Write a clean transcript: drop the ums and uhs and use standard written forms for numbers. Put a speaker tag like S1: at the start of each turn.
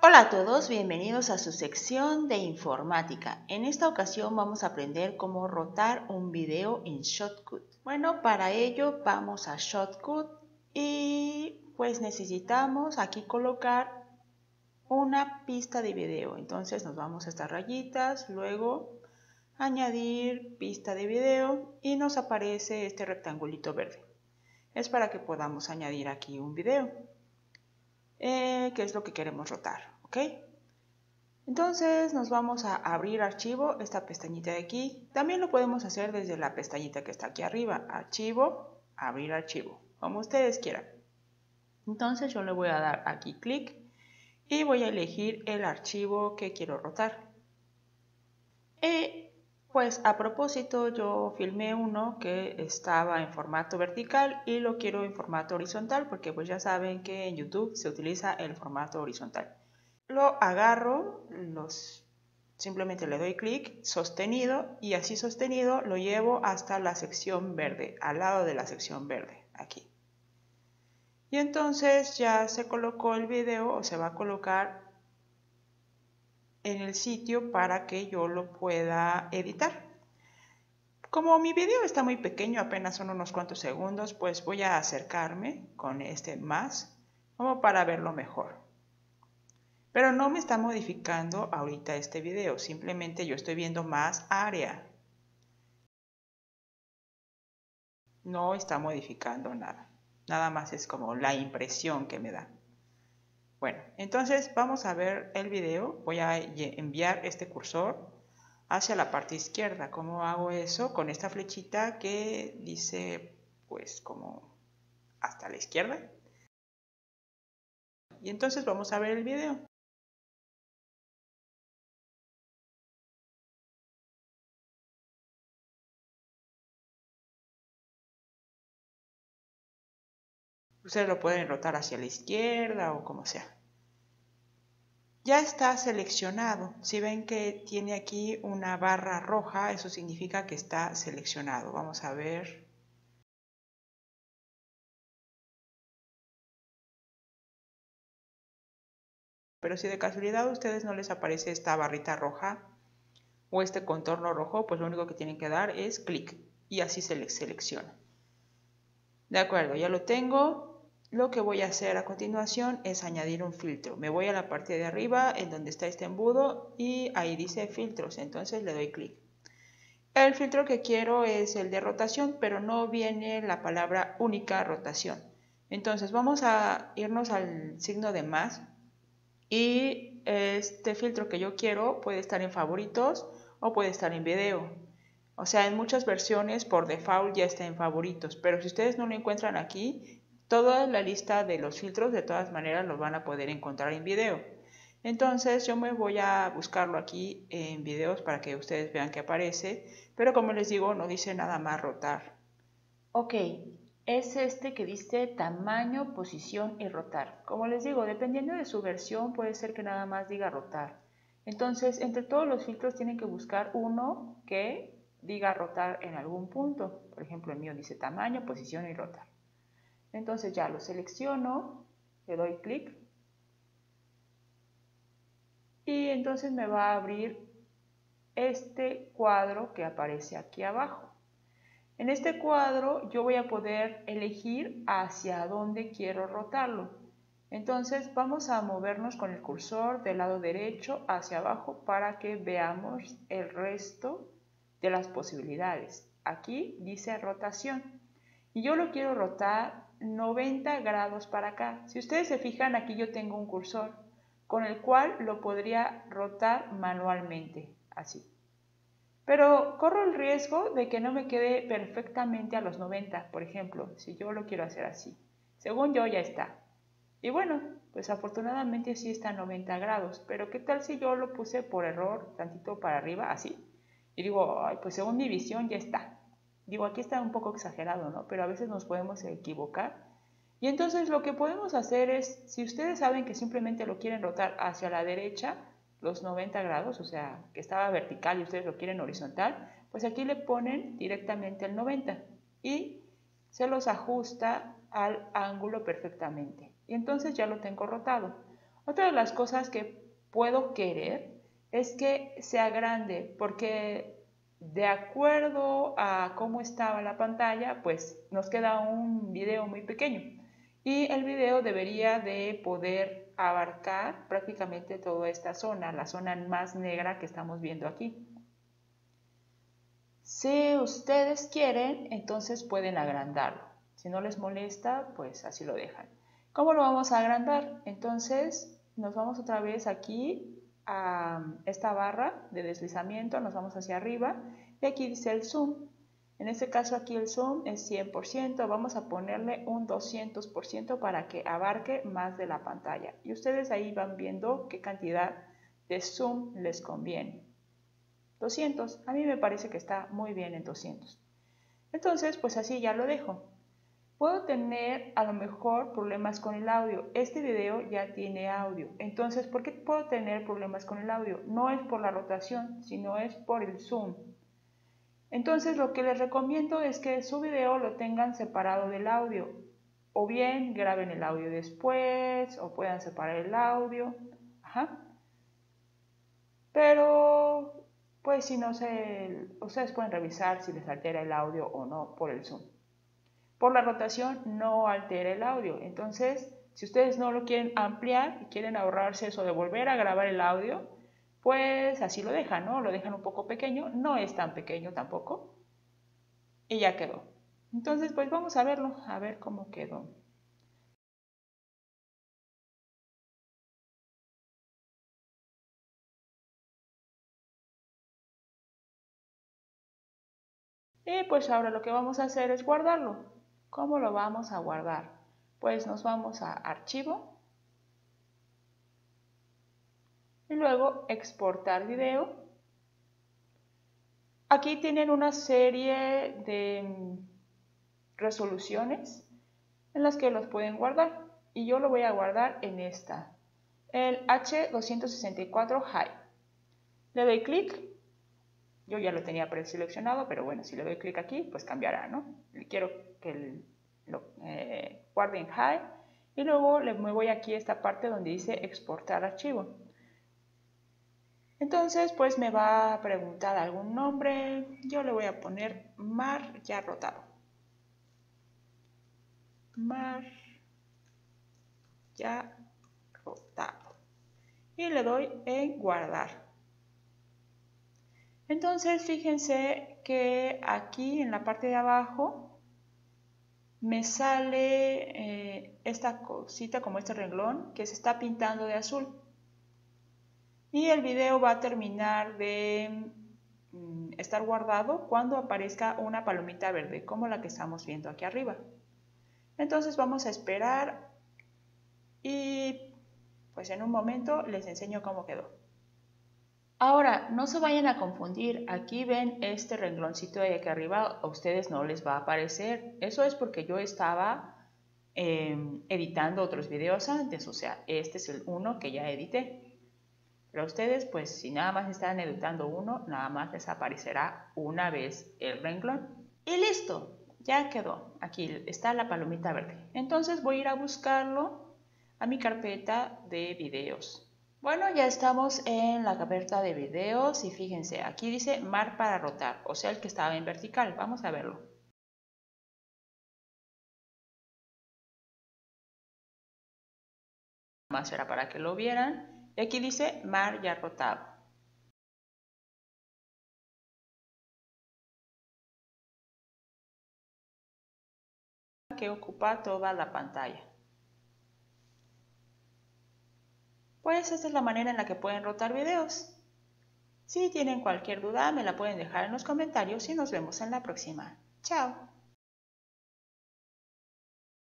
S1: Hola a todos, bienvenidos a su sección de informática. En esta ocasión vamos a aprender cómo rotar un video en Shotcut. Bueno, para ello vamos a Shotcut y pues necesitamos aquí colocar una pista de video. Entonces nos vamos a estas rayitas, luego añadir pista de video y nos aparece este rectangulito verde. Es para que podamos añadir aquí un video, que es lo que queremos rotar. ¿Ok? Entonces nos vamos a abrir archivo, esta pestañita de aquí. También lo podemos hacer desde la pestañita que está aquí arriba. Archivo, abrir archivo, como ustedes quieran. Entonces yo le voy a dar aquí clic y voy a elegir el archivo que quiero rotar. Pues a propósito yo filmé uno que estaba en formato vertical y lo quiero en formato horizontal porque pues ya saben que en YouTube se utiliza el formato horizontal. Lo agarro, simplemente le doy clic, sostenido, y así sostenido lo llevo hasta la sección verde, al lado de la sección verde, aquí. Y entonces ya se colocó el video o se va a colocar en el sitio para que yo lo pueda editar. Como mi video está muy pequeño, apenas son unos cuantos segundos, pues voy a acercarme con este más, como para verlo mejor. Pero no me está modificando ahorita este video, simplemente yo estoy viendo más área. No está modificando nada, nada más es como la impresión que me da. Bueno, entonces vamos a ver el video. Voy a enviar este cursor hacia la parte izquierda. ¿Cómo hago eso? Con esta flechita que dice pues como hasta la izquierda. Y entonces vamos a ver el video. Ustedes lo pueden rotar hacia la izquierda o como sea. Ya está seleccionado. Si ven que tiene aquí una barra roja, eso significa que está seleccionado. Vamos a ver. Pero si de casualidad a ustedes no les aparece esta barrita roja o este contorno rojo, pues lo único que tienen que dar es clic y así se les selecciona. De acuerdo, ya lo tengo. Lo que voy a hacer a continuación es añadir un filtro. Me voy a la parte de arriba en donde está este embudo y ahí dice filtros, entonces le doy clic. El filtro que quiero es el de rotación, pero no viene la palabra única rotación. Entonces vamos a irnos al signo de más y este filtro que yo quiero puede estar en favoritos o puede estar en video. O sea, en muchas versiones por default ya está en favoritos, pero si ustedes no lo encuentran aquí, toda la lista de los filtros de todas maneras los van a poder encontrar en video. Entonces yo me voy a buscarlo aquí en videos para que ustedes vean que aparece, pero como les digo no dice nada más rotar. Ok, es este que dice tamaño, posición y rotar. Como les digo, dependiendo de su versión puede ser que nada más diga rotar. Entonces entre todos los filtros tienen que buscar uno que diga rotar en algún punto. Por ejemplo el mío dice tamaño, posición y rotar. Entonces ya lo selecciono, le doy clic. Y entonces me va a abrir este cuadro que aparece aquí abajo. En este cuadro yo voy a poder elegir hacia dónde quiero rotarlo. Entonces vamos a movernos con el cursor del lado derecho hacia abajo para que veamos el resto de las posibilidades. Aquí dice rotación y yo lo quiero rotar 90 grados para acá. Si ustedes se fijan, aquí yo tengo un cursor con el cual lo podría rotar manualmente, así. Pero corro el riesgo de que no me quede perfectamente a los 90, por ejemplo, si yo lo quiero hacer así. Según yo ya está. Y bueno, pues afortunadamente sí está a 90 grados, pero ¿qué tal si yo lo puse por error tantito para arriba, así? Y digo, ay, pues según mi visión ya está. Digo, aquí está un poco exagerado, ¿no? Pero a veces nos podemos equivocar. Y entonces lo que podemos hacer es, si ustedes saben que simplemente lo quieren rotar hacia la derecha, los 90 grados, o sea, que estaba vertical y ustedes lo quieren horizontal, pues aquí le ponen directamente el 90 y se los ajusta al ángulo perfectamente. Y entonces ya lo tengo rotado. Otra de las cosas que puedo querer es que sea grande, porque de acuerdo a cómo estaba la pantalla, pues nos queda un video muy pequeño. Y el video debería de poder abarcar prácticamente toda esta zona, la zona más negra que estamos viendo aquí. Si ustedes quieren, entonces pueden agrandarlo. Si no les molesta, pues así lo dejan. ¿Cómo lo vamos a agrandar? Entonces nos vamos otra vez aquí a esta barra de deslizamiento, nos vamos hacia arriba y aquí dice el zoom. En este caso aquí el zoom es 100%, vamos a ponerle un 200% para que abarque más de la pantalla. Y ustedes ahí van viendo qué cantidad de zoom les conviene. 200, a mí me parece que está muy bien en 200. Entonces, pues así ya lo dejo. Puedo tener a lo mejor problemas con el audio. Este video ya tiene audio. Entonces, ¿por qué puedo tener problemas con el audio? No es por la rotación, sino es por el zoom. Entonces, lo que les recomiendo es que su video lo tengan separado del audio. O bien graben el audio después, o puedan separar el audio. Pero pues si no sé, ustedes pueden revisar si les altera el audio o no por el zoom. Por la rotación no altera el audio, entonces si ustedes no lo quieren ampliar y quieren ahorrarse eso de volver a grabar el audio, pues así lo dejan, ¿no? Lo dejan un poco pequeño, no es tan pequeño tampoco, y ya quedó. Entonces pues vamos a verlo, a ver cómo quedó. Y pues ahora lo que vamos a hacer es guardarlo. ¿Cómo lo vamos a guardar? Pues nos vamos a Archivo y luego Exportar video. Aquí tienen una serie de resoluciones en las que los pueden guardar y yo lo voy a guardar en esta, el H264 High. Le doy clic. Yo ya lo tenía preseleccionado, pero bueno, si le doy clic aquí, pues cambiará, ¿no? Quiero que lo guarde en High y luego me voy aquí a esta parte donde dice exportar archivo. Entonces, pues me va a preguntar algún nombre. Yo le voy a poner Mar ya rotado. Mar ya rotado. Y le doy en guardar. Entonces fíjense que aquí en la parte de abajo me sale esta cosita como este renglón que se está pintando de azul. Y el video va a terminar de estar guardado cuando aparezca una palomita verde como la que estamos viendo aquí arriba. Entonces vamos a esperar y pues en un momento les enseño cómo quedó. Ahora, no se vayan a confundir, aquí ven este rengloncito de aquí arriba, a ustedes no les va a aparecer. Eso es porque yo estaba editando otros videos antes, o sea, este es el uno que ya edité. Pero a ustedes, pues si nada más están editando uno, nada más les aparecerá una vez el renglón. Y listo, ya quedó. Aquí está la palomita verde. Entonces voy a ir a buscarlo a mi carpeta de videos. Bueno, ya estamos en la carpeta de videos y fíjense, aquí dice Mar para rotar, o sea el que estaba en vertical. Vamos a verlo. Más era para que lo vieran. Y aquí dice Mar ya rotado. Que ocupa toda la pantalla. Pues esta es la manera en la que pueden rotar videos. Si tienen cualquier duda me la pueden dejar en los comentarios y nos vemos en la próxima. Chao.